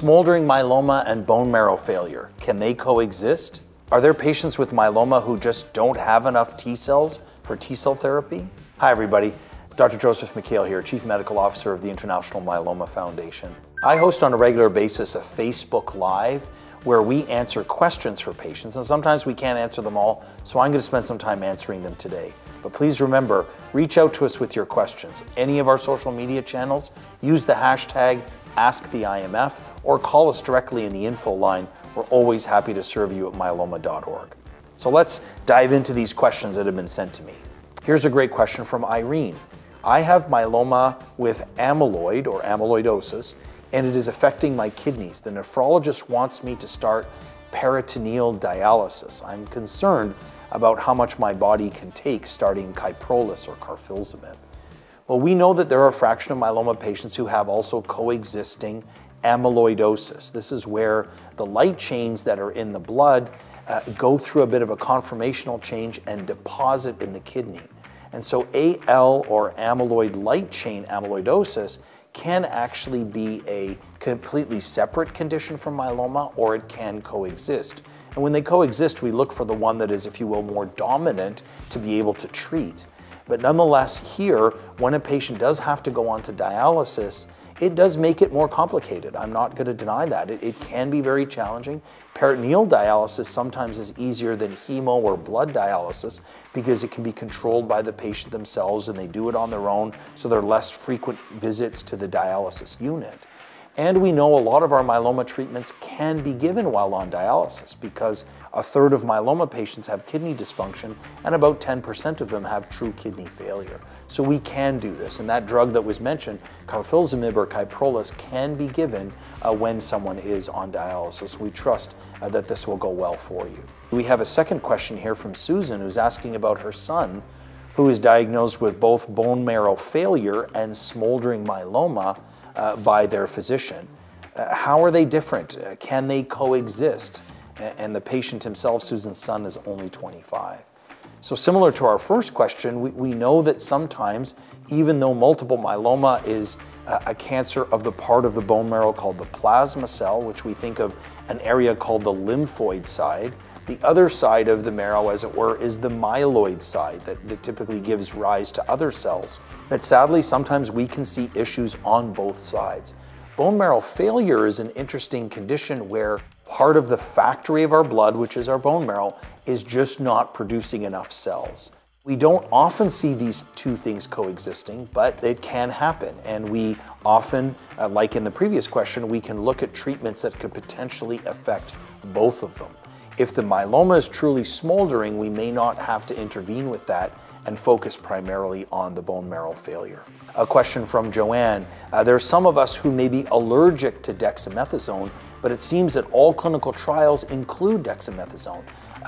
Smoldering myeloma and bone marrow failure, can they coexist? Are there patients with myeloma who just don't have enough T cells for T cell therapy? Hi everybody, Dr. Joseph Mikhael here, Chief Medical Officer of the International Myeloma Foundation. I host on a regular basis a Facebook Live where we answer questions for patients, and sometimes we can't answer them all, so I'm going to spend some time answering them today. But please remember, reach out to us with your questions. Any of our social media channels, use the hashtag AskTheIMF, or call us directly in the info line. We're always happy to serve you at myeloma.org. So let's dive into these questions that have been sent to me. Here's a great question from Irene. I have myeloma with amyloid or amyloidosis, and it is affecting my kidneys. The nephrologist wants me to start peritoneal dialysis. I'm concerned about how much my body can take starting Kyprolis or carfilzomib. Well, we know that there are a fraction of myeloma patients who have also coexisting amyloidosis. This is where the light chains that are in the blood go through a bit of a conformational change and deposit in the kidney. And so AL or amyloid light chain amyloidosis can actually be a completely separate condition from myeloma, or it can coexist. And when they coexist, we look for the one that is, if you will, more dominant to be able to treat. But nonetheless here, when a patient does have to go on to dialysis, it does make it more complicated. I'm not going to deny that. It can be very challenging. Peritoneal dialysis sometimes is easier than hemo or blood dialysis because it can be controlled by the patient themselves and they do it on their own, so there are less frequent visits to the dialysis unit. And we know a lot of our myeloma treatments can be given while on dialysis because a third of myeloma patients have kidney dysfunction and about 10% of them have true kidney failure. So we can do this, and that drug that was mentioned, carfilzomib or Kyprolis, can be given when someone is on dialysis. We trust that this will go well for you. We have a second question here from Susan, who's asking about her son, who is diagnosed with both bone marrow failure and smoldering myeloma by their physician. How are they different? Can they coexist? And the patient himself, Susan's son, is only 25. So similar to our first question, we know that sometimes, even though multiple myeloma is a cancer of the part of the bone marrow called the plasma cell, which we think of an area called the lymphoid side, the other side of the marrow, as it were, is the myeloid side that typically gives rise to other cells. But sadly, sometimes we can see issues on both sides. Bone marrow failure is an interesting condition where part of the factory of our blood, which is our bone marrow, is just not producing enough cells. We don't often see these two things coexisting, but it can happen. And we often, like in the previous question, we can look at treatments that could potentially affect both of them. If the myeloma is truly smoldering, we may not have to intervene with that and focus primarily on the bone marrow failure. A question from Joanne. There are some of us who may be allergic to dexamethasone, but it seems that all clinical trials include dexamethasone.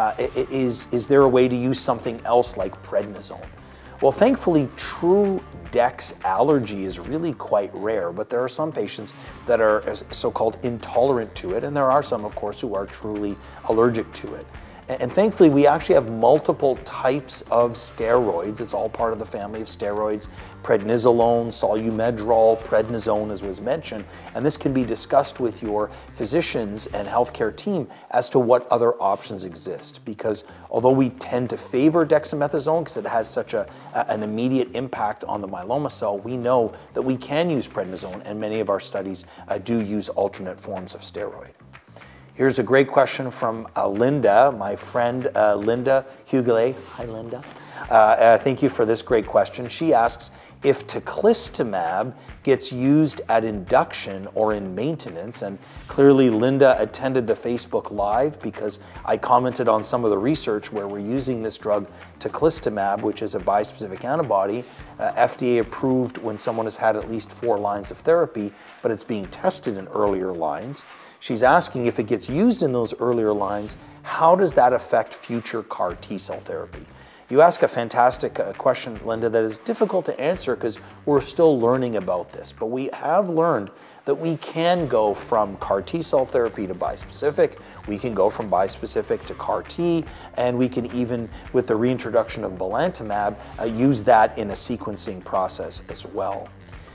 Is there a way to use something else like prednisone? Well, thankfully, true dex allergy is really quite rare, but there are some patients that are so-called intolerant to it, and there are some, of course, who are truly allergic to it. And thankfully, we actually have multiple types of steroids. It's all part of the family of steroids: prednisolone, solumedrol, prednisone, as was mentioned. And this can be discussed with your physicians and healthcare team as to what other options exist. Because although we tend to favor dexamethasone because it has such an immediate impact on the myeloma cell, we know that we can use prednisone, and many of our studies do use alternate forms of steroid. Here's a great question from Linda, my friend Linda Hughley. Hi, Linda. Thank you for this great question. She asks, if teclistamab gets used at induction or in maintenance, and clearly Linda attended the Facebook Live because I commented on some of the research where we're using this drug, teclistamab, which is a bispecific antibody, FDA approved when someone has had at least 4 lines of therapy, but it's being tested in earlier lines. She's asking if it gets used in those earlier lines, how does that affect future CAR T-cell therapy? You ask a fantastic question, Linda, that is difficult to answer because we're still learning about this. But we have learned that we can go from CAR T-cell therapy to bispecific, we can go from bispecific to CAR T, and we can even, with the reintroduction of belantamab, use that in a sequencing process as well.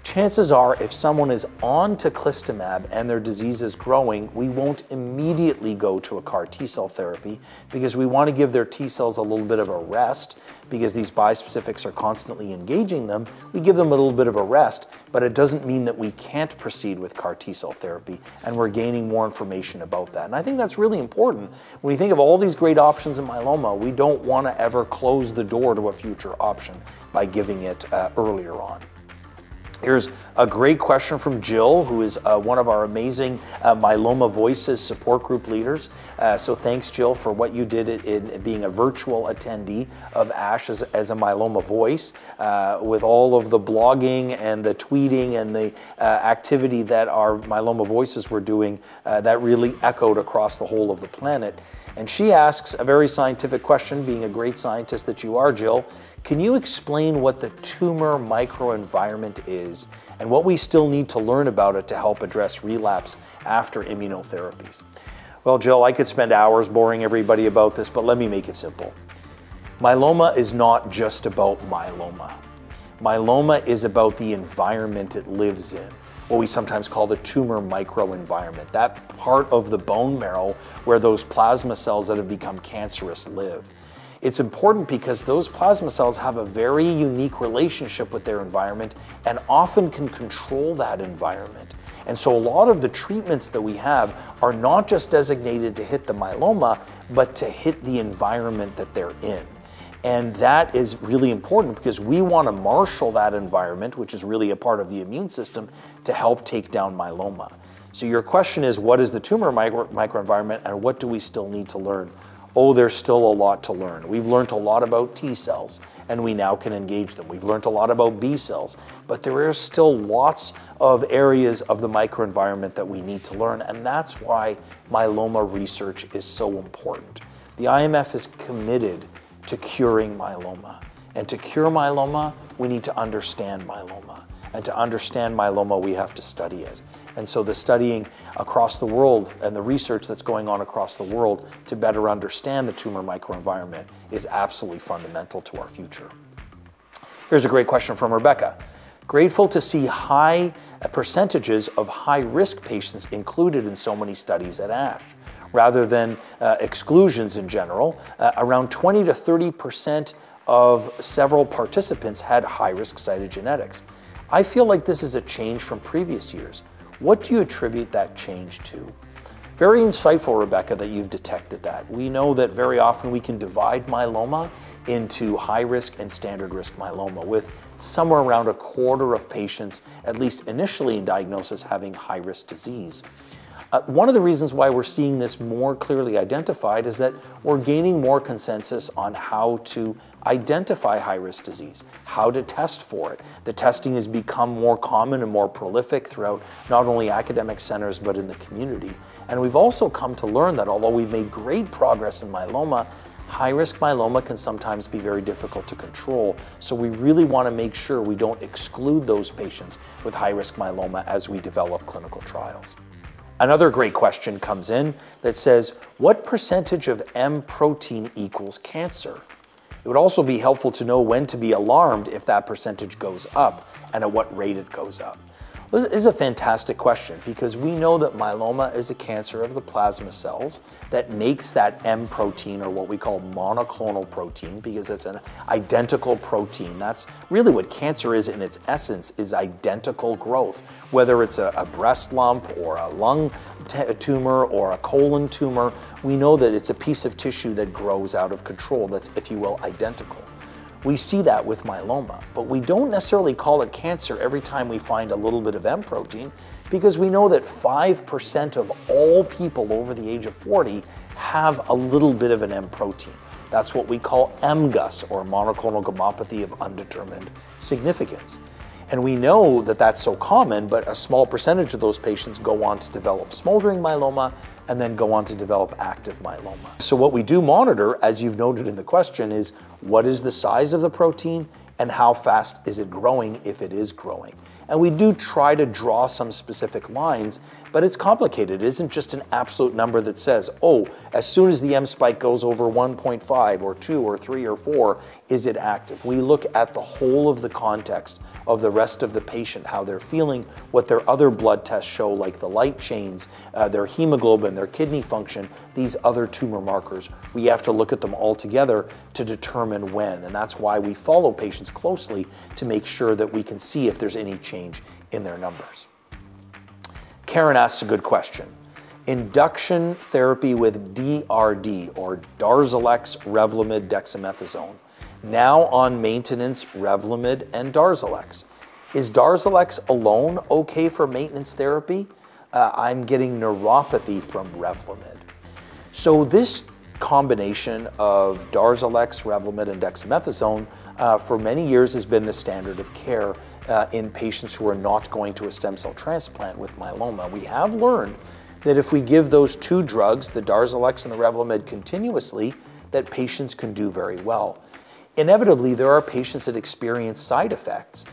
Chances are if someone is on teclistamab and their disease is growing, we won't immediately go to a CAR T-cell therapy because we want to give their T-cells a little bit of a rest because these bispecifics are constantly engaging them. We give them a little bit of a rest, but it doesn't mean that we can't proceed with CAR T-cell therapy, and we're gaining more information about that. And I think that's really important. When you think of all these great options in myeloma, we don't want to ever close the door to a future option by giving it earlier on. Here's a great question from Jill, who is one of our amazing Myeloma Voices support group leaders. So thanks, Jill, for what you did in being a virtual attendee of ASH as a Myeloma Voice, with all of the blogging and the tweeting and the activity that our Myeloma Voices were doing that really echoed across the whole of the planet. And she asks a very scientific question, being a great scientist that you are, Jill. Can you explain what the tumor microenvironment is and what we still need to learn about it to help address relapse after immunotherapies? Well, Jill, I could spend hours boring everybody about this, but let me make it simple. Myeloma is not just about myeloma. Myeloma is about the environment it lives in, what we sometimes call the tumor microenvironment, that part of the bone marrow where those plasma cells that have become cancerous live. It's important because those plasma cells have a very unique relationship with their environment and often can control that environment. And so a lot of the treatments that we have are not just designated to hit the myeloma, but to hit the environment that they're in. And that is really important because we want to marshal that environment, which is really a part of the immune system, to help take down myeloma. So your question is, what is the tumor microenvironment and what do we still need to learn? Oh, there's still a lot to learn. We've learned a lot about T cells and we now can engage them. We've learned a lot about B cells, but there are still lots of areas of the microenvironment that we need to learn, and that's why myeloma research is so important. The IMF is committed to curing myeloma. And to cure myeloma, we need to understand myeloma. And to understand myeloma, we have to study it. And so the studying across the world and the research that's going on across the world to better understand the tumor microenvironment is absolutely fundamental to our future. Here's a great question from Rebecca. Grateful to see high percentages of high-risk patients included in so many studies at ASH. Rather than exclusions in general, around 20 to 30% of several participants had high-risk cytogenetics. I feel like this is a change from previous years. What do you attribute that change to? Very insightful, Rebecca, that you've detected that. We know that very often we can divide myeloma into high-risk and standard-risk myeloma, with somewhere around a quarter of patients, at least initially in diagnosis, having high-risk disease. One of the reasons why we're seeing this more clearly identified is that we're gaining more consensus on how to identify high-risk disease, how to test for it. The testing has become more common and more prolific throughout not only academic centers but in the community. And we've also come to learn that although we've made great progress in myeloma, high-risk myeloma can sometimes be very difficult to control. So we really want to make sure we don't exclude those patients with high-risk myeloma as we develop clinical trials. Another great question comes in that says, what percentage of M protein equals cancer? It would also be helpful to know when to be alarmed if that percentage goes up and at what rate it goes up. This is a fantastic question because we know that myeloma is a cancer of the plasma cells that makes that M protein, or what we call monoclonal protein, because it's an identical protein. That's really what cancer is in its essence, is identical growth. Whether it's a breast lump or a lung tumor or a colon tumor, we know that it's a piece of tissue that grows out of control that's, if you will, identical. We see that with myeloma, but we don't necessarily call it cancer every time we find a little bit of M protein, because we know that 5% of all people over the age of 40 have a little bit of an M protein. That's what we call MGUS, or monoclonal gammopathy of undetermined significance. And we know that that's so common, but a small percentage of those patients go on to develop smoldering myeloma and then go on to develop active myeloma. So what we do monitor, as you've noted in the question, is what is the size of the protein and how fast is it growing if it is growing. And we do try to draw some specific lines, but it's complicated. It isn't just an absolute number that says, oh, as soon as the M spike goes over 1.5 or 2 or 3 or 4, is it active? We look at the whole of the context of the rest of the patient, how they're feeling, what their other blood tests show, like the light chains, their hemoglobin, their kidney function, these other tumor markers. We have to look at them all together to determine when, and that's why we follow patients closely to make sure that we can see if there's any change in their numbers. Karen asks a good question. Induction therapy with DRD, or Darzalex, Revlimid, dexamethasone. Now on maintenance, Revlimid and Darzalex. Is Darzalex alone okay for maintenance therapy? I'm getting neuropathy from Revlimid. So this combination of Darzalex, Revlimid, and dexamethasone for many years has been the standard of care in patients who are not going to a stem cell transplant with myeloma. We have learned that if we give those two drugs, the Darzalex and the Revlimid, continuously, that patients can do very well. Inevitably, there are patients that experience side effects,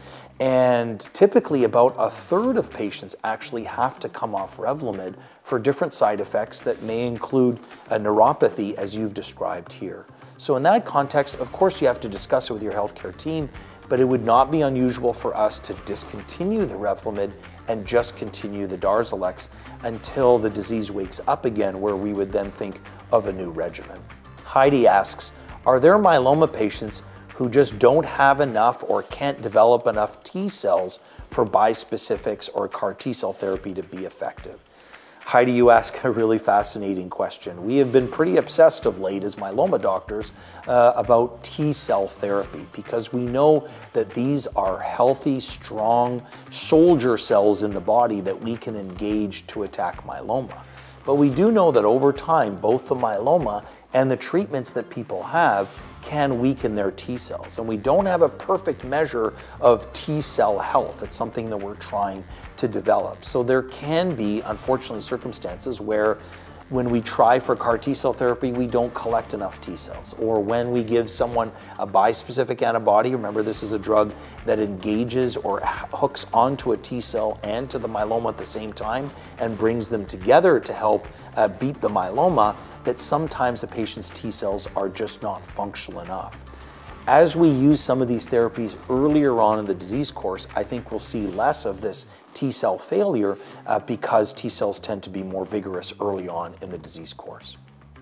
and typically about a third of patients actually have to come off Revlimid for different side effects that may include a neuropathy, as you've described here. So in that context, of course, you have to discuss it with your healthcare team, but it would not be unusual for us to discontinue the Revlimid and just continue the Darzalex until the disease wakes up again, where we would then think of a new regimen. Heidi asks, are there myeloma patients who just don't have enough or can't develop enough T cells for bispecifics or CAR T cell therapy to be effective? Heidi, you ask a really fascinating question. We have been pretty obsessed of late as myeloma doctors about T cell therapy, because we know that these are healthy, strong soldier cells in the body that we can engage to attack myeloma. But we do know that over time, both the myeloma and the treatments that people have can weaken their T cells. And we don't have a perfect measure of T cell health. It's something that we're trying to develop. So there can be, unfortunately, circumstances where when we try for CAR T cell therapy, we don't collect enough T cells. Or when we give someone a bispecific antibody, remember this is a drug that engages or hooks onto a T cell and to the myeloma at the same time and brings them together to help beat the myeloma, that sometimes the patient's T cells are just not functional enough. As we use some of these therapies earlier on in the disease course, I think we'll see less of this T cell failure because T cells tend to be more vigorous early on in the disease course.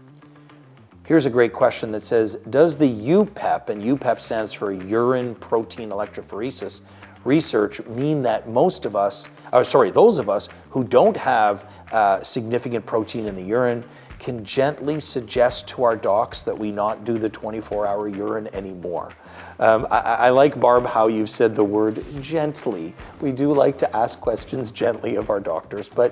Here's a great question that says, does the UPEP, and UPEP stands for urine protein electrophoresis, research mean that those of us who don't have significant protein in the urine can gently suggest to our docs that we not do the 24-hour urine anymore? I like, Barb, how you've said the word gently. We do like to ask questions gently of our doctors, but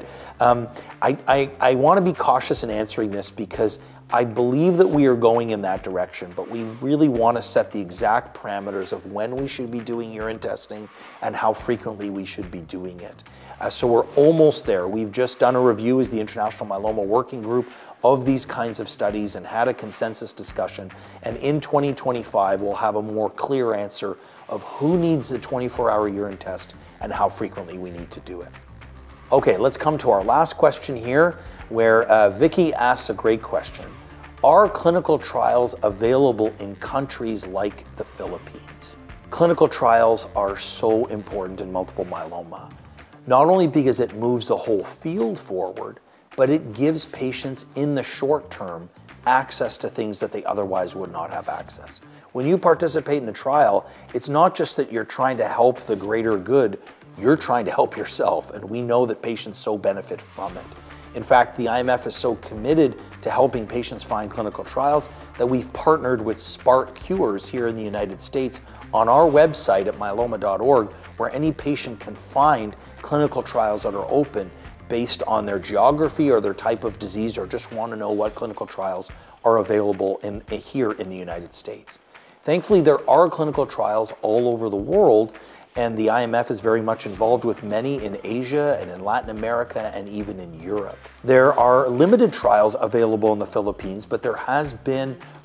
I want to be cautious in answering this because I believe that we are going in that direction, but we really want to set the exact parameters of when we should be doing urine testing and how frequently we should be doing it. So we're almost there. We've just done a review as the International Myeloma Working Group of these kinds of studies and had a consensus discussion. And in 2025, we'll have a more clear answer of who needs the 24-hour urine test and how frequently we need to do it. Okay, let's come to our last question here, where Vicky asks a great question. Are clinical trials available in countries like the Philippines? Clinical trials are so important in multiple myeloma, not only because it moves the whole field forward, but it gives patients in the short term access to things that they otherwise would not have access. When you participate in a trial, it's not just that you're trying to help the greater good, you're trying to help yourself, and we know that patients so benefit from it. In fact, the IMF is so committed to helping patients find clinical trials that we've partnered with Spark Cures here in the United States on our website at myeloma.org, where any patient can find clinical trials that are open based on their geography or their type of disease, or just want to know what clinical trials are available here in the United States. Thankfully, there are clinical trials all over the world, and the IMF is very much involved with many in Asia and in Latin America and even in Europe. There are limited trials available in the Philippines, but there has been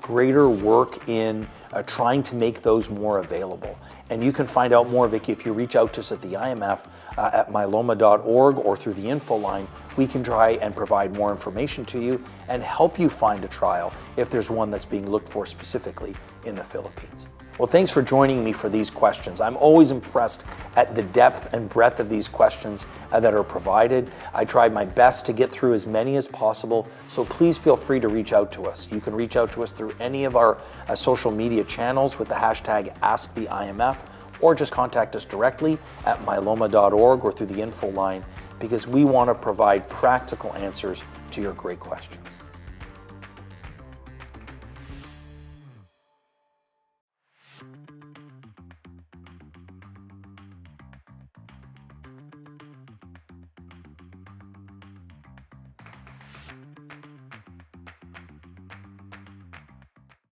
greater work in trying to make those more available. And you can find out more, Vicky, if you reach out to us at the IMF at myeloma.org or through the info line. We can try and provide more information to you and help you find a trial if there's one that's being looked for specifically in the Philippines. Well, thanks for joining me for these questions. I'm always impressed at the depth and breadth of these questions that are provided. I tried my best to get through as many as possible, so please feel free to reach out to us. You can reach out to us through any of our social media channels with the hashtag AskTheIMF, or just contact us directly at myeloma.org or through the info line, because we want to provide practical answers to your great questions.